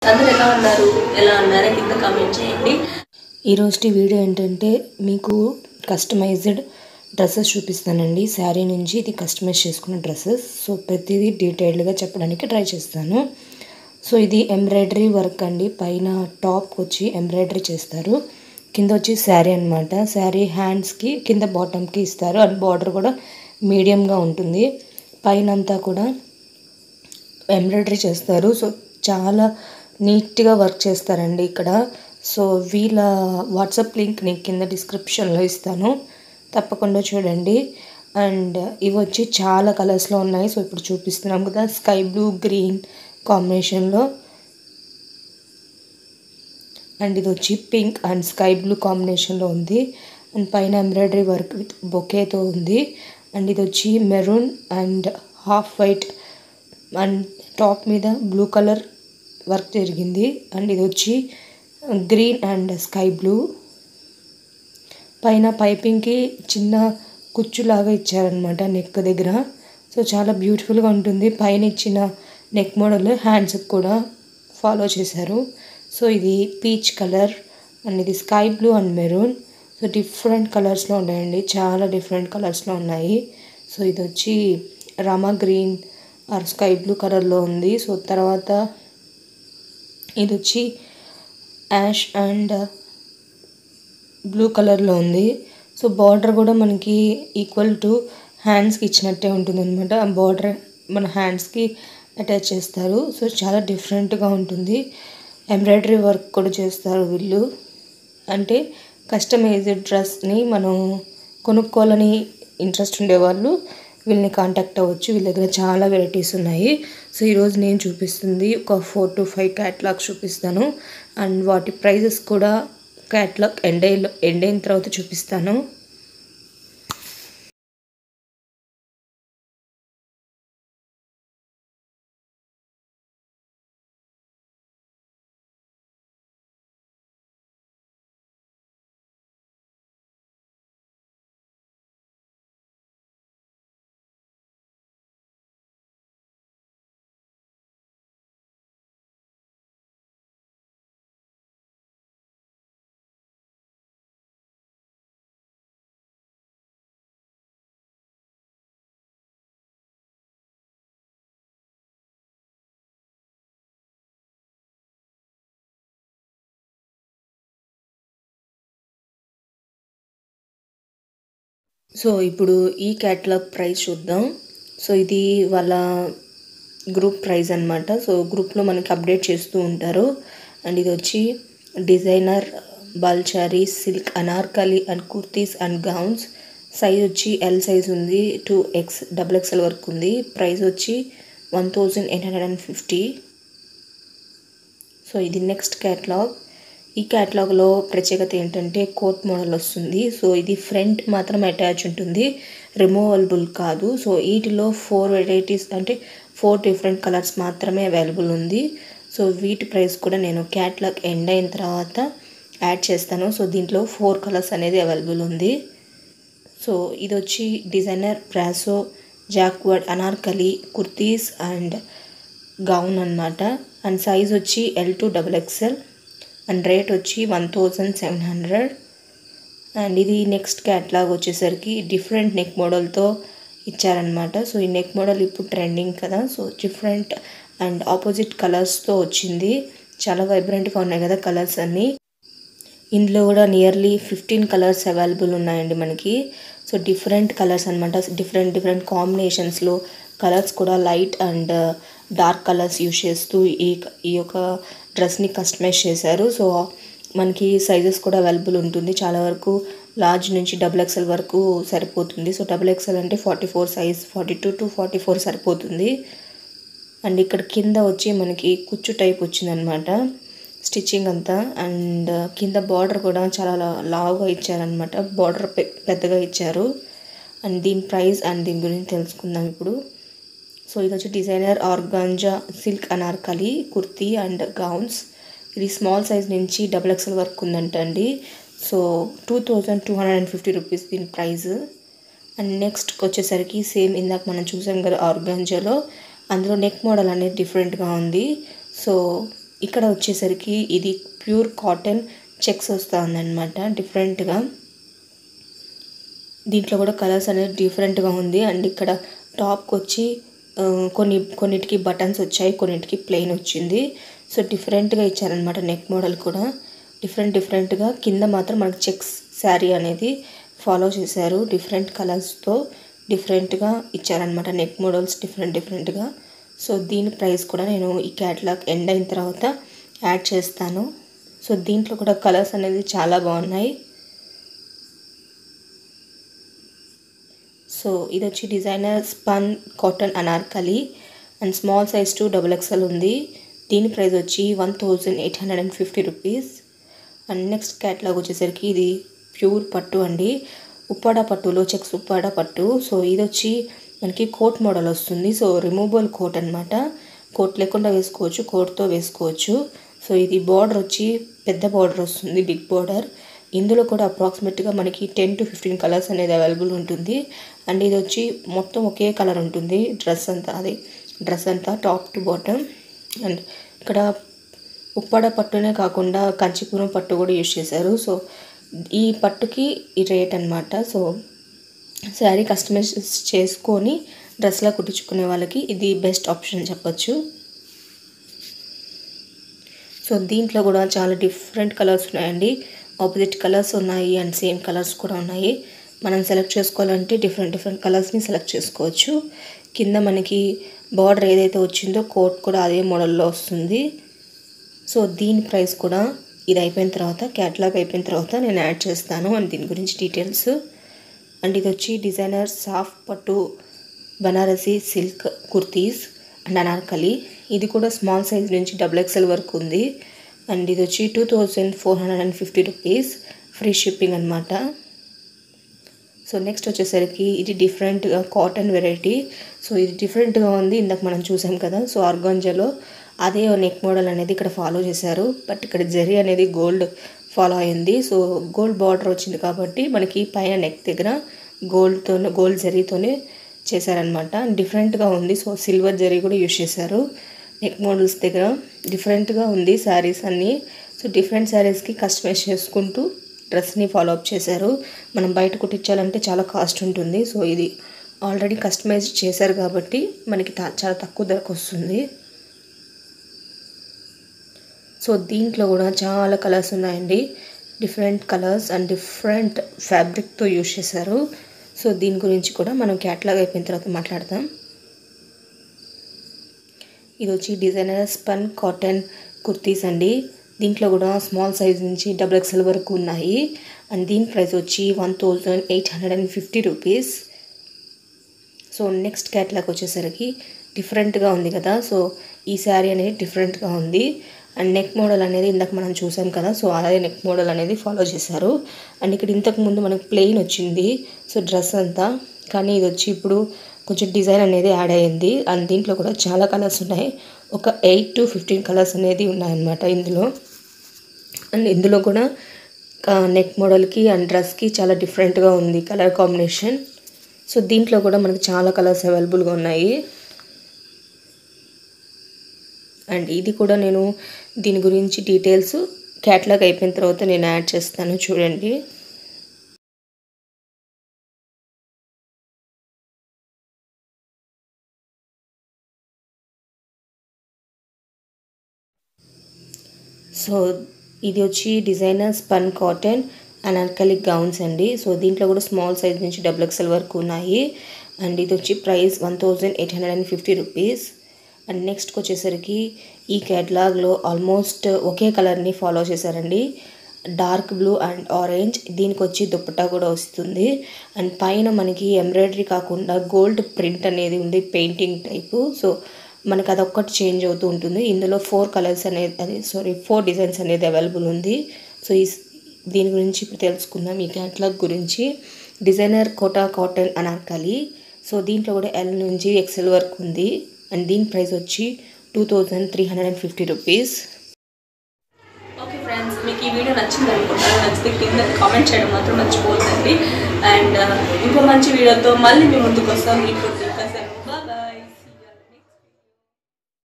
అందరూ ఎలా ఉన్నారో కింద కామెంట్ చేయండి. ఈరోజు వీడియో ఏంటంటే మీకు కస్టమైజ్డ్ డ్రెస్సెస్ చూపిస్తానండి. శారీ నుంచి ఇది కస్టమైజ్ చేసుకున్న డ్రెస్సెస్. సో ప్రతిదీ డీటెయిల్డ్గా చెప్పడానికి ట్రై చేస్తాను. సో ఇది ఎంబ్రాయిడరీ వర్క్ అండి. పైన టాప్ వచ్చి ఎంబ్రాయిడరీ చేస్తారు, కింద వచ్చి శారీ అనమాట. శారీ హ్యాండ్స్కి కింద బాటమ్కి ఇస్తారు. అండ్ బార్డర్ కూడా మీడియంగా ఉంటుంది. పైన అంతా కూడా ఎంబ్రాయిడరీ చేస్తారు. సో చాలా నీట్గా వర్క్ చేస్తారండి ఇక్కడ. సో వీళ్ళ వాట్సాప్ లింక్ నేను కింద డిస్క్రిప్షన్లో ఇస్తాను, తప్పకుండా చూడండి. అండ్ ఇవి వచ్చి చాలా కలర్స్లో ఉన్నాయి. సో ఇప్పుడు చూపిస్తున్నాం కదా, స్కై బ్లూ గ్రీన్ కాంబినేషన్లో, అండ్ ఇది వచ్చి పింక్ అండ్ స్కై బ్లూ కాంబినేషన్లో ఉంది. అండ్ పైన ఎంబ్రాయిడరీ వర్క్ విత్ బొకేతో ఉంది. అండ్ ఇది వచ్చి maroon and half white and top మీద బ్లూ కలర్ వర్క్ జరిగింది. అండ్ ఇది వచ్చి గ్రీన్ అండ్ స్కై బ్లూ. పైన పైపింగ్కి చిన్న కుచ్చులాగా ఇచ్చారనమాట నెక్ దగ్గర. సో చాలా బ్యూటిఫుల్గా ఉంటుంది. పైన ఇచ్చిన నెక్ మోడల్ హ్యాండ్స్కి కూడా ఫాలో చేశారు. సో ఇది పీచ్ కలర్ అండ్ ఇది sky blue and maroon. So different కలర్స్లో ఉన్నాయండి, చాలా డిఫరెంట్ కలర్స్లో ఉన్నాయి. సో ఇది వచ్చి Rama green or sky blue కలర్లో ఉంది. సో తర్వాత ఇది వచ్చి యాష్ అండ్ బ్లూ కలర్లో ఉంది. సో బార్డర్ కూడా మనకి ఈక్వల్ టు హ్యాండ్స్కి ఇచ్చినట్టే ఉంటుంది అనమాట. ఆ బార్డర్ మన హ్యాండ్స్కి అటాచ్ చేస్తారు. సో చాలా డిఫరెంట్గా ఉంటుంది. ఎంబ్రాయిడరీ వర్క్ కూడా చేస్తారు వీళ్ళు. అంటే కస్టమైజ్డ్ డ్రెస్ని మనం కొనుక్కోవాలని ఇంట్రెస్ట్ ఉండేవాళ్ళు వీళ్ళని కాంటాక్ట్ అవ్వచ్చు. వీళ్ళ దగ్గర చాలా వెరైటీస్ ఉన్నాయి. సో ఈరోజు నేను చూపిస్తుంది ఒక 4 to 5 క్యాటలాగ్స్ చూపిస్తాను. అండ్ వాటి ప్రైజెస్ కూడా క్యాటలాగ్ ఎండ్ అయిన తర్వాత చూపిస్తాను. సో ఇప్పుడు ఈ క్యాటలాగ్ ప్రైస్ చూద్దాం. సో ఇది వాళ్ళ గ్రూప్ ప్రైస్ అనమాట. సో గ్రూప్లో మనకి అప్డేట్ చేస్తూ ఉంటారు. అండ్ ఇది వచ్చి designer Baluchari silk Anarkali and kurtis and gowns. Size వచ్చి ఎల్ సైజ్ ఉంది, 2XXL వరకు ఉంది. ప్రైస్ వచ్చి 1850. సో ఇది నెక్స్ట్ క్యాటలాగ్. ఈ క్యాటలాగ్లో ప్రత్యేకత ఏంటంటే కోట్ మోడల్ వస్తుంది. సో ఇది ఫ్రంట్ మాత్రం అటాచ్ ఉంటుంది, రిమూవబుల్ కాదు. సో వీటిలో 4 వెరైటీస్ అంటే 4 డిఫరెంట్ కలర్స్ మాత్రమే అవైలబుల్ ఉంది. సో వీటి ప్రైస్ కూడా నేను క్యాటలాగ్ ఎండ్ అయిన తర్వాత యాడ్ చేస్తాను. సో దీంట్లో 4 కలర్స్ అనేది అవైలబుల్ ఉంది. సో ఇది వచ్చి designer brasso jacquard Anarkali kurtis and gown అనమాట. అండ్ సైజ్ వచ్చి L to XXL and rate వచ్చి 1700. అండ్ ఇది నెక్స్ట్ క్యాటలాగ్ వచ్చేసరికి డిఫరెంట్ నెక్ మోడల్తో ఇచ్చారనమాట. సో ఈ నెక్ మోడల్ ఇప్పుడు ట్రెండింగ్ కదా. సో డిఫరెంట్ అండ్ ఆపోజిట్ కలర్స్తో వచ్చింది. చాలా వైబ్రెంట్గా ఉన్నాయి కదా కలర్స్ అన్నీ. ఇందులో కూడా నియర్లీ 15 కలర్స్ అవైలబుల్ ఉన్నాయండి మనకి. సో డిఫరెంట్ కలర్స్ అనమాట. డిఫరెంట్ కాంబినేషన్స్లో కలర్స్ కూడా light and dark colours use చేస్తూ ఈ యొక్క డ్రెస్ని కస్టమైజ్ చేశారు. సో మనకి సైజెస్ కూడా అవైలబుల్ ఉంటుంది. చాలా వరకు లార్జ్ నుంచి XXL వరకు సరిపోతుంది. సో XXL అంటే 44 సైజ్, 42 to 44 సరిపోతుంది. అండ్ ఇక్కడ కింద వచ్చి మనకి కుచ్చు టైప్ వచ్చిందనమాట స్టిచ్చింగ్ అంతా. అండ్ కింద బార్డర్ కూడా చాలా లావుగా ఇచ్చారనమాట, బార్డర్ పెద్దగా ఇచ్చారు. అండ్ దీని ప్రైస్ అండ్ దీని గురించి తెలుసుకుందాం ఇప్పుడు. సో ఇది వచ్చి designer organza silk Anarkali kurti and gowns. ఇది స్మాల్ సైజ్ నుంచి XXL వరకు ఉందంట అండి. సో 2250 రూపీస్ దీని ప్రైస్. అండ్ నెక్స్ట్కి వచ్చేసరికి సేమ్ ఇందాక మనం చూసాం కదా ఆర్గాంజాలో, అందులో నెక్ మోడల్ అనేది డిఫరెంట్గా ఉంది. సో ఇక్కడ వచ్చేసరికి ఇది ప్యూర్ కాటన్ చెక్స్ వస్తుందన్నమాట డిఫరెంట్గా. దీంట్లో కూడా కలర్స్ అనేది డిఫరెంట్గా ఉంది. అండ్ ఇక్కడ టాప్కి వచ్చి కొన్నిటికి బటన్స్ వచ్చాయి, కొన్నిటికి ప్లెయిన్ వచ్చింది. సో డిఫరెంట్గా ఇచ్చారనమాట. నెక్ మోడల్ కూడా డిఫరెంట్గా. కింద మాత్రం మనకి చెక్స్ శారీ అనేది ఫాలో చేశారు. డిఫరెంట్ కలర్స్తో డిఫరెంట్గా ఇచ్చారనమాట. నెక్ మోడల్స్ డిఫరెంట్గా. సో దీని ప్రైస్ కూడా నేను ఈ క్యాటలాగ్ ఎండ్ అయిన తర్వాత యాడ్ చేస్తాను. సో దీంట్లో కూడా కలర్స్ అనేది చాలా బాగున్నాయి. సో ఇది వచ్చి designer spun cotton Anarkali and small size to XXL ఉంది. దీని ప్రైస్ వచ్చి 1850 రూపీస్. అండ్ నెక్స్ట్ క్యాటలాగ్ వచ్చేసరికి ఇది ప్యూర్ పట్టు అండి. ఉప్పాడ పట్టులో చెక్స్ ఉప్పాడ పట్టు. సో ఇది వచ్చి మనకి కోట్ మోడల్ వస్తుంది. సో రిమూవబుల్ కోట్ అనమాట. కోట్ లేకుండా వేసుకోవచ్చు, కోట్తో వేసుకోవచ్చు. సో ఇది బార్డర్ వచ్చి పెద్ద బార్డర్ వస్తుంది, బిగ్ బార్డర్. ఇందులో కూడా అప్రాక్సిమేట్గా మనకి 10 to 15 కలర్స్ అనేది అవైలబుల్ ఉంటుంది. అండ్ ఇది వచ్చి మొత్తం ఒకే కలర్ ఉంటుంది డ్రెస్ అంతా టాప్ టు బాటమ్. అండ్ ఇక్కడ ఉప్పాడ పట్టునే కాకుండా కంచిపురం పట్టు కూడా యూజ్ చేశారు. సో ఈ పట్టుకి ఈ రేట్ అనమాట. సో శారీ కస్టమైజ్ చేసుకొని డ్రెస్లా కుట్టించుకునే వాళ్ళకి ఇది బెస్ట్ ఆప్షన్ చెప్పచ్చు. సో దీంట్లో కూడా చాలా డిఫరెంట్ కలర్స్ ఉన్నాయండి. ఆపోజిట్ కలర్స్ ఉన్నాయి అండ్ సేమ్ కలర్స్ కూడా ఉన్నాయి. మనం సెలెక్ట్ చేసుకోవాలంటే డిఫరెంట్ కలర్స్ని సెలెక్ట్ చేసుకోవచ్చు. కింద మనకి బార్డర్ ఏదైతే వచ్చిందో కోట్ కూడా అదే మోడల్లో వస్తుంది. సో దీని ప్రైస్ కూడా ఇది అయిపోయిన తర్వాత, క్యాటలాగ్ అయిపోయిన తర్వాత నేను యాడ్ చేస్తాను అండ్ దీని గురించి డీటెయిల్స్. అండ్ ఇది వచ్చి డిజైనర్ సాఫ్ట్ పట్టు బనారసి సిల్క్ కుర్తీస్ అండ్ అనార్కలి. ఇది కూడా స్మాల్ సైజ్ నుంచి XXL వరకు ఉంది. అండ్ ఇది వచ్చి 2450 రూపీస్, ఫ్రీ షిప్పింగ్ అనమాట. సో నెక్స్ట్ వచ్చేసరికి ఇది డిఫరెంట్గా కాటన్ వెరైటీ. సో ఇది డిఫరెంట్గా ఉంది. ఇందాక మనం చూసాం కదా. సో ఆర్గాంజాలో అదే నెక్ మోడల్ అనేది ఇక్కడ ఫాలో చేశారు. బట్ ఇక్కడ జరీ అనేది గోల్డ్ ఫాలో అయింది. సో గోల్డ్ బార్డర్ వచ్చింది కాబట్టి మనకి పైన నెక్ దగ్గర గోల్డ్ జరీతోనే చేశారనమాట. డిఫరెంట్గా ఉంది. సో సిల్వర్ జరీ కూడా యూజ్ చేశారు. నెక్ మోడల్స్ దగ్గర డిఫరెంట్గా ఉంది శారీస్ అన్నీ. సో డిఫరెంట్ శారీస్కి కస్టమైజ్ చేసుకుంటూ డ్రెస్ని ఫాలో అప్ చేశారు. మనం బయట కుట్టించాలంటే చాలా కాస్ట్ ఉంటుంది. సో ఇది ఆల్రెడీ కస్టమైజ్ చేశారు కాబట్టి మనకి చాలా తక్కువ ధరకు వస్తుంది. సో దీంట్లో కూడా చాలా కలర్స్ ఉన్నాయండి. డిఫరెంట్ కలర్స్ అండ్ డిఫరెంట్ ఫ్యాబ్రిక్తో యూజ్ చేశారు. సో దీని గురించి కూడా మనం క్యాటలాగ్ అయిపోయిన తర్వాత మాట్లాడతాం. ఇది వచ్చి డిజైనర్ స్పన్ కాటన్ కుర్తీస్ అండి. దీంట్లో కూడా స్మాల్ సైజ్ నుంచి XXL వరకు ఉన్నాయి. అండ్ దీని ప్రైస్ వచ్చి 1850 రూపీస్. సో నెక్స్ట్ క్యాటలాగ్ వచ్చేసరికి డిఫరెంట్గా ఉంది కదా. సో ఈ శారీ అనేది డిఫరెంట్గా ఉంది. అండ్ నెక్ మోడల్ అనేది ఇందాక మనం చూసాం కదా. సో అదే నెక్ మోడల్ అనేది ఫాలో చేశారు. అండ్ ఇక్కడ ఇంతకుముందు మనకు ప్లెయిన్ వచ్చింది సో డ్రెస్ అంతా. కానీ ఇది వచ్చి ఇప్పుడు కొంచెం డిజైన్ అనేది యాడ్ అయ్యింది. అండ్ దీంట్లో కూడా చాలా కలర్స్ ఉన్నాయి. ఒక 8 to 15 కలర్స్ అనేది ఉన్నాయన్నమాట ఇందులో. అండ్ ఇందులో కూడా నెక్ మోడల్కి అండ్ డ్రెస్కి చాలా డిఫరెంట్గా ఉంది కలర్ కాంబినేషన్. సో దీంట్లో కూడా మనకి చాలా కలర్స్ అవైలబుల్గా ఉన్నాయి. అండ్ ఇది కూడా నేను దీని గురించి డీటెయిల్స్ క్యాటలాగ్ అయిపోయిన తర్వాత నేను యాడ్ చేస్తాను, చూడండి. సో ఇది వచ్చి డిజైనర్ స్పన్ కాటన్ అనార్కలిక్ గౌన్స్ అండి. సో దీంట్లో కూడా స్మాల్ సైజ్ నుంచి XXL వరకు ఉన్నాయి. అండ్ ఇది వచ్చి ప్రైస్ 1850 రూపీస్. అండ్ నెక్స్ట్కి వచ్చేసరికి ఈ క్యాటలాగ్లో ఆల్మోస్ట్ ఒకే కలర్ని ఫాలో చేశారండి. Dark blue and orange. దీనికి వచ్చి దుప్పట్టా కూడా వస్తుంది. అండ్ పైన మనకి ఎంబ్రాయిడరీ కాకుండా గోల్డ్ ప్రింట్ అనేది ఉంది, పెయింటింగ్ టైపు. సో మనకు అదొక్కటి చేంజ్ అవుతూ ఉంటుంది. ఇందులో 4 డిజైన్స్ అనేది అవైలబుల్ ఉంది. సో దీని గురించి ఇప్పుడు తెలుసుకుందాం. ఈ క్యాటలాగ్ గురించి designer Kota cotton Anarkali. So దీంట్లో కూడా L నుంచి XL వరకు ఉంది. అండ్ దీని ప్రైస్ వచ్చి 2350 రూపీస్. ఓకే ఫ్రెండ్స్, మీకు ఈ వీడియో నచ్చింది అనుకుంటాను. నచ్చితే కింద కామెంట్ చేయడం మాత్రం మర్చిపోతుందండి. అండ్ ఇంకో మంచి వీడియోతో మళ్ళీ మీ ముందుకు వస్తాం. మీకు